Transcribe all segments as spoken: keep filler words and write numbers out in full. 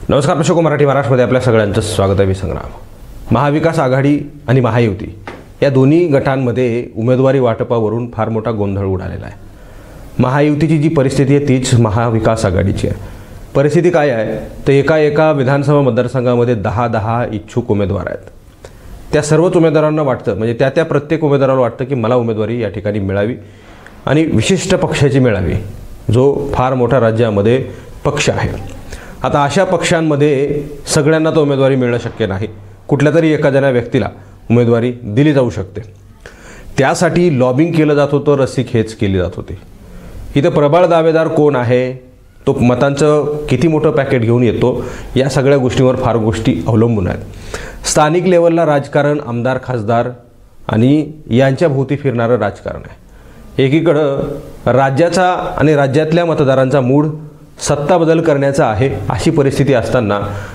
नमस्कार दर्शक, मराठी महाराष्ट्रामध्ये आपल्या सगळ्यांचं स्वागत आहे. मी संग्राम. महाविकास आघाडी आणि महायुती या दोन्ही गटांमध्ये उमेदवारी वाटपावरून फार मोठा गोंधळ उडालेला आहे. महायुतीची जी परिस्थिती आहे तीच महाविकास आघाडीची आहे. परिस्थिती काय आहे तर एका एका विधानसभा मतदारसंघामध्ये दहा दहा इच्छुक उमेदवार आहेत. त्या सर्वच उमेदवारांना वाटतं, म्हणजे त्या त्या प्रत्येक उमेदवाराला वाटतं की मला उमेदवारी या ठिकाणी मिळावी आणि विशिष्ट पक्षाची मिळावी, जो फार मोठा राज्यामध्ये पक्ष आहे. आता अशा पक्षांमध्ये सगळ्यांना तो उमेदवारी मिळणं शक्य नाही. कुठल्या तरी एखाद्या व्यक्तीला उमेदवारी दिली जाऊ शकते. त्यासाठी लॉबिंग केलं जात होतं, रस्सीखेच केली जात होती. इथं प्रबळ दावेदार कोण आहे, तो मतांचं किती मोठं पॅकेट घेऊन येतो, या सगळ्या गोष्टींवर फार गोष्टी अवलंबून आहेत. स्थानिक लेवलला राजकारण आमदार खासदार आणि यांच्या भोवती फिरणारं राजकारण आहे. एकीकडं राज्याचा आणि राज्यातल्या मतदारांचा मूड सत्ता बदल करण्याचा आहे. अशी परिस्थिती असताना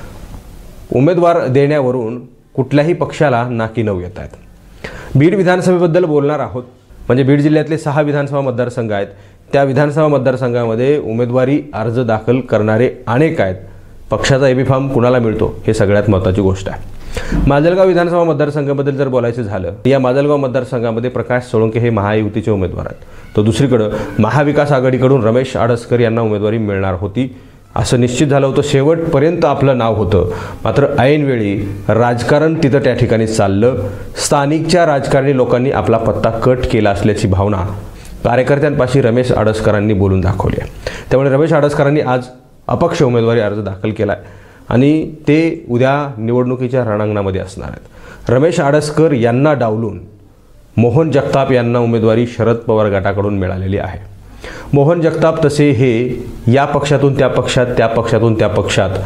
उमेदवार देण्यावरून कुठल्याही पक्षाला नाकी नऊ येत आहेत. बीड विधानसभेबद्दल बोलणार आहोत. म्हणजे बीड जिल्ह्यातले सहा विधानसभा मतदारसंघ आहेत. त्या विधानसभा मतदारसंघामध्ये उमेदवारी अर्ज दाखल करणारे अनेक आहेत. पक्षाचा एबी फॉर्म कुणाला मिळतो हे सगळ्यात महत्त्वाची गोष्ट आहे. माजलगाव विधानसभा मतदारसंघाबद्दल जर बोलायचं झालं, या माजलगाव मतदारसंघामध्ये प्रकाश सोळंके हे महायुतीचे उमेदवार आहेत. तर दुसरीकडं महाविकास आघाडीकडून रमेश आडसकर यांना उमेदवारी मिळणार होती असं निश्चित झालं होतं. शेवटपर्यंत आपलं नाव होतं. मात्र ऐनवेळी राजकारण तिथं त्या ठिकाणी चाललं. स्थानिकच्या राजकारणी लोकांनी आपला पत्ता कट केला असल्याची भावना कार्यकर्त्यांपाशी रमेश आडसकरांनी बोलून दाखवली आहे. त्यामुळे रमेश आडसकरांनी आज अपक्ष उमेदवारी अर्ज दाखल केला आहे आणि ते उद्या निवडणुकीच्या रणांगणामध्ये असणार आहेत. रमेश आडसकर यांना डावलून मोहन जगताप यांना उमेदवारी शरद पवार गटाकडून मिळालेली आहे. मोहन जगताप तसे हे या पक्षातून त्या पक्षात, त्या पक्षातून त्या पक्षात,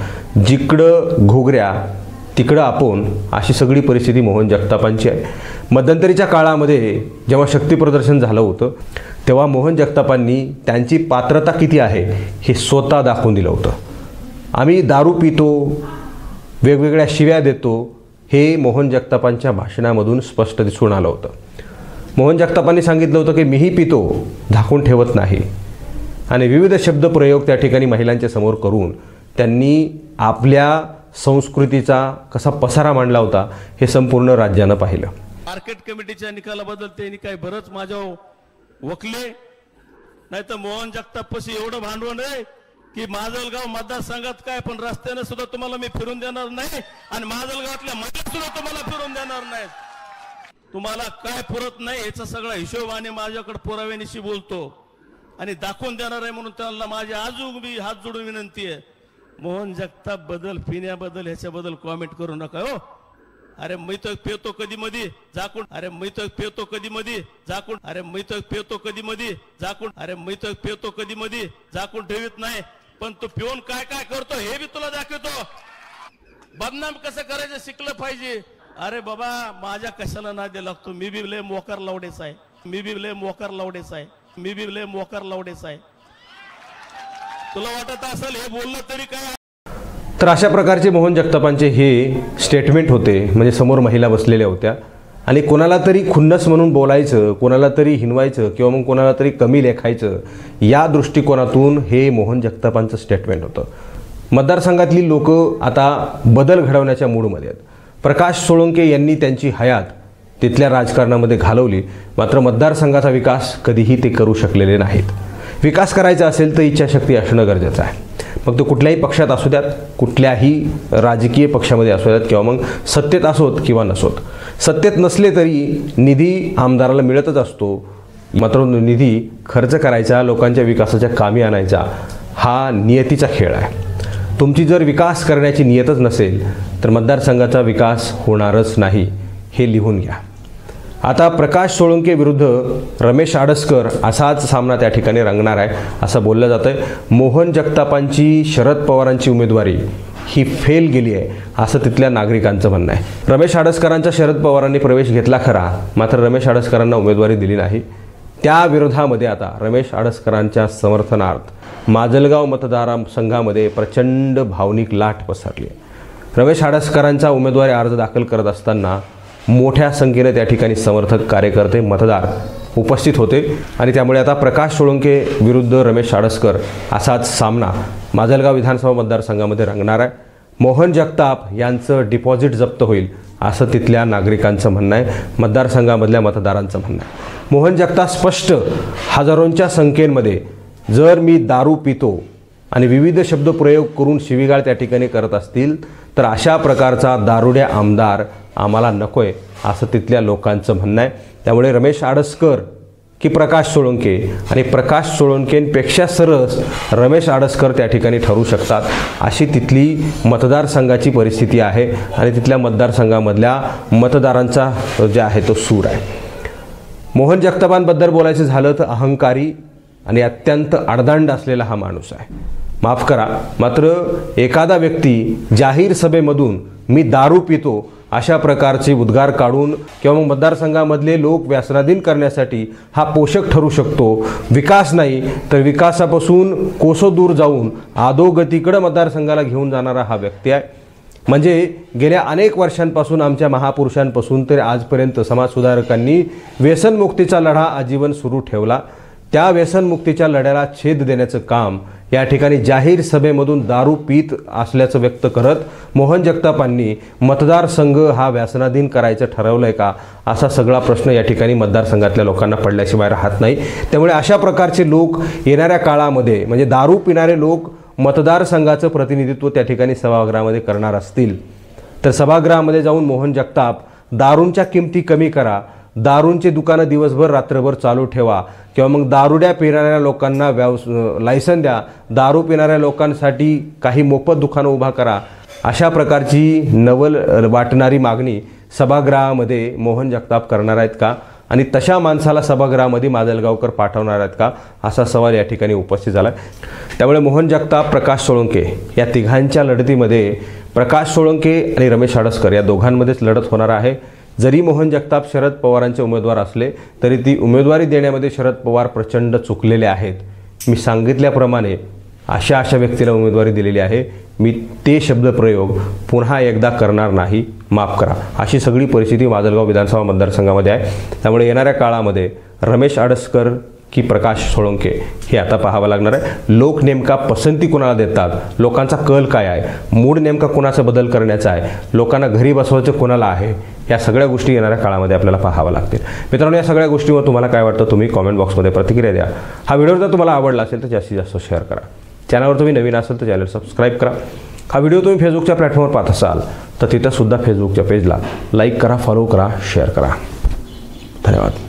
जिकडं घोगऱ्या तिकडं आपण, अशी सगळी परिस्थिती मोहन जगतापांची आहे. मध्यंतरीच्या काळामध्ये जेव्हा शक्ती प्रदर्शन झालं होतं तेव्हा मोहन जगतापांनी त्यांची पात्रता किती आहे हे स्वतः दाखवून दिलं होतं. आम्ही दारू पितो, वेगवेगळ्या शिव्या देतो, हे मोहन जगतापांच्या भाषणामधून स्पष्ट दिसून आलं होतं. मोहन जगतापांनी सांगितलं होतं की मीही पितो, झाकून ठेवत नाही. आणि विविध शब्दप्रयोग त्या ठिकाणी महिलांच्या समोर करून त्यांनी आपल्या संस्कृतीचा कसा पसारा मांडला होता हे संपूर्ण राज्यानं पाहिलं. मार्केट कमिटीच्या निकालाबद्दल त्यांनी काही बरंच माझ्यावर वकले, नाही तर मोहन जगतापशी एवढं भांडवल आहे की माजलगाव मतदारसंघात काय पण रस्त्याने सुद्धा तुम्हाला मी फिरून देणार नाही आणि माजलगावातल्या मठात सुद्धा तुम्हाला फिरून देणार नाही. तुम्हाला काय पुरत नाही याचा सगळा हिशोब आणि माझ्याकडे पुराव्यानिशी बोलतो आणि दाखवून देणार आहे. म्हणून त्यांना माझी आजूक मी हात जोडून विनंती आहे, मोहन जगताप बदल, पिण्याबद्दल, ह्याच्याबद्दल कॉमेंट करू नका हो. अरे मी तो पेतो कधी मधी झाकून, अरे मी तो पेतो कधी मधी झाकून, अरे मी तो पेतो कधी मधी झाकून, अरे मी तो पेतो कधी मधी झाकून ठेवीत नाही, पण तू पिऊन काय काय करतो हे बी तुला दाखवतो. बदनाम कसं करायचं शिकलं पाहिजे. अरे बाबा, माझ्या कशाला नादी लागतो. मी बी लय मोकार लावडेच आहे, मी बी लय मोकार लावडेच आहे, मी बी लय मोकार लावडेच आहे. तुला वाटत असेल हे बोललं तरी काय. तर अशा प्रकारचे मोहन जगतापांचे हे स्टेटमेंट होते. म्हणजे समोर महिला बसलेल्या होत्या आणि कोणाला तरी खुन्नस म्हणून बोलायचं, कोणाला तरी हिनवायचं किंवा मग कोणाला तरी कमी लेखायचं, या दृष्टिकोनातून हे मोहन जगतापांचं स्टेटमेंट होतं. मतदारसंघातली लोक आता बदल घडवण्याच्या मूडमध्ये आहेत. प्रकाश सोळंके यांनी त्यांची हयात तिथल्या राजकारणामध्ये घालवली, मात्र मतदारसंघाचा विकास कधीही ते करू शकलेले नाहीत. विकास करायचा असेल तर इच्छाशक्ती असणं गरजेचं आहे. मग तो कुठल्याही पक्षात असू द्यात, कुठल्याही राजकीय पक्षामध्ये असू द्यात, किंवा मग सत्तेत असोत किंवा नसोत. सत्तेत नसले तरी निधी आमदाराला मिळतच असतो. मात्र निधी खर्च करायचा, लोकांच्या विकासाच्या कामी आणायचा, हा नियतीचा खेळ आहे. तुमची जर विकास करण्याची नियतच नसेल तर मतदारसंघाचा विकास होणारच नाही, हे लिहून घ्या. आता प्रकाश सोळंके विरुद्ध रमेश आडसकर असाच सामना त्या ठिकाणी रंगणार आहे असं बोललं जातं आहे. मोहन जगतापांची शरद पवारांची उमेदवारी ही फेल गेली आहे असं तिथल्या नागरिकांचं म्हणणं आहे. रमेश आडसकरांचा शरद पवारांनी प्रवेश घेतला खरा, मात्र रमेश आडसकरांना उमेदवारी दिली नाही. त्या विरोधामध्ये आता रमेश आडसकरांच्या समर्थनार्थ माजलगाव मतदारसंघामध्ये प्रचंड भावनिक लाट पसरली आहे. रमेश आडसकरांचा उमेदवारी अर्ज दाखल करत असताना मोठ्या संख्येने त्या ठिकाणी समर्थक, कार्यकर्ते, मतदार उपस्थित होते आणि त्यामुळे आता प्रकाश सोळंके विरुद्ध रमेश आडसकर असाच सामना माजलगाव विधानसभा मतदारसंघामध्ये रंगणार आहे. मोहन जगताप यांचं डिपॉझिट जप्त होईल असं तिथल्या नागरिकांचं म्हणणं आहे, मतदारसंघामधल्या मतदारांचं म्हणणं आहे। मोहन जगताप स्पष्ट हजारोंच्या संख्येमध्ये जर मी दारू पितो आणि विविध शब्द प्रयोग करून शिवीगाळ त्या ठिकाणी करत असतील तर अशा प्रकारचा दारुड्या आमदार आम्हाला नकोय असं तिथल्या लोकांचं म्हणणं आहे। त्यामुळे रमेश आडसकर की प्रकाश सोळंके आणि प्रकाश सोळंकेंपेक्षा सरस रमेश आडसकर त्या ठिकाणी ठरू शकतात अशी तिथली मतदारसंघाची परिस्थिती आहे आणि तिथल्या मतदारसंघामधल्या मतदारांचा जे आहे तो सूर आहे। मोहन जगतापांबद्दल बोलायचं झालं तर अहंकारी आणि अत्यंत आडदांड असलेला हा माणूस आहे, माफ करा, मात्र एखादा व्यक्ती जाहीर सभेमधून मी दारू पितो अशा प्रकारचे उद्गार काढून किंवा मग मतदारसंघामधले लोक व्यसनाधीन करण्यासाठी हा पोषक ठरू शकतो। विकास नाही तर विकासापासून कोसो दूर जाऊन अधोगतीकडे मतदारसंघाला घेऊन जाणारा हा व्यक्ती आहे। म्हणजे गेल्या अनेक वर्षांपासून आमच्या महापुरुषांपासून तर आजपर्यंत समाजसुधारकांनी व्यसनमुक्तीचा लढा आजीवन सुरू ठेवला। त्या व्यसनमुक्तीच्या लढ्याला छेद देण्याचं काम या ठिकाणी जाहीर सभेमधून दारू पीत असल्याचं व्यक्त करत मोहन जगतापांनी मतदारसंघ हा व्यसनाधीन करायचं ठरवलंय का असा सगळा प्रश्न या ठिकाणी मतदारसंघातल्या लोकांना पडल्याशिवाय राहत नाही। त्यामुळे अशा प्रकारचे लोक येणाऱ्या काळामध्ये म्हणजे दारू पिणारे लोक मतदारसंघाचं प्रतिनिधित्व त्या ठिकाणी सभागृहामध्ये करणार असतील तर सभागृहामध्ये जाऊन मोहन जगताप दारूंच्या किमती कमी करा, दारूंचे दुकानं दिवसभर रात्रभर चालू ठेवा किंवा मग दारुड्या पिणाऱ्या लोकांना व्यवस लायसन द्या, दारू पिणाऱ्या लोकांसाठी काही मोफत दुकानं उभा करा, अशा प्रकारची नवल वाटणारी मागणी सभागृहामध्ये मोहन जगताप करणार आहेत का आणि तशा माणसाला सभागृहामध्ये माजलगावकर पाठवणार आहेत का असा सवाल या ठिकाणी उपस्थित झाला आहे। त्यामुळे मोहन जगताप, प्रकाश सोळंके या तिघांच्या लढतीमध्ये प्रकाश सोळंके आणि रमेश आडसकर या दोघांमध्येच लढत होणार आहे। जरी मोहन जगताप शरद पवारांचे उमेदवार असले तरी ती उमेदवारी देण्यामध्ये शरद पवार प्रचंड चुकलेले आहेत। मी सांगितल्याप्रमाणे अशा अशा व्यक्तीला उमेदवारी दिलेली आहे, मी ते शब्दप्रयोग पुन्हा एकदा करणार नाही, माफ करा, अशी सगळी परिस्थिती माजलगाव विधानसभा मतदारसंघामध्ये आहे। त्यामुळे येणाऱ्या काळामध्ये रमेश आडसकर की प्रकाश सोळंके हे आता पाहावं लागणार आहे। लोक नेमका पसंती कोणाला देतात, लोकांचा कल काय आहे, मूड नेमका कोणाचा बदल करण्याचा आहे, लोकांना घरी बसवायचं कोणाला आहे, या सगळ्या गोष्टी येणाऱ्या काळामध्ये आपल्याला पाहावं लागतील। मित्रांनो, या सगळ्या गोष्टीवर तुम्हाला काय वाटतं तुम्ही कॉमेंट बॉक्समध्ये प्रतिक्रिया द्या। हा व्हिडिओ जर तुम्हाला आवडला असेल तर जास्तीत जास्त शेअर करा। चॅनलवर तुम्ही नवीन असाल तर चॅनल सबस्क्राईब करा। हा व्हिडिओ तुम्ही फेसबुकच्या प्लॅटफॉर्मवर पाहत असाल तर तिथंसुद्धा फेसबुकच्या पेजला लाईक करा, फॉलो करा, शेअर करा। धन्यवाद।